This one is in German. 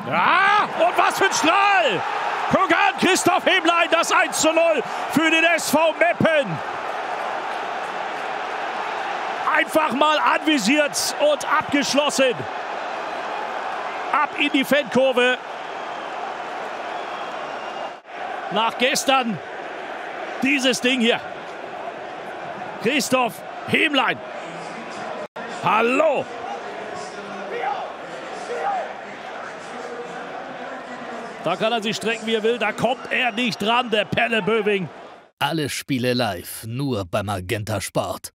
Ja, und was für ein Strahl! Guck an, Christoph Hemlein, das 1:0 für den SV Meppen. Einfach mal anvisiert und abgeschlossen. Ab in die Fankurve. Nach gestern dieses Ding hier. Christoph Hemlein. Hallo. Da kann er sich strecken, wie er will. Da kommt er nicht dran, der Pelle Böwing. Alle Spiele live, nur beim Magenta Sport.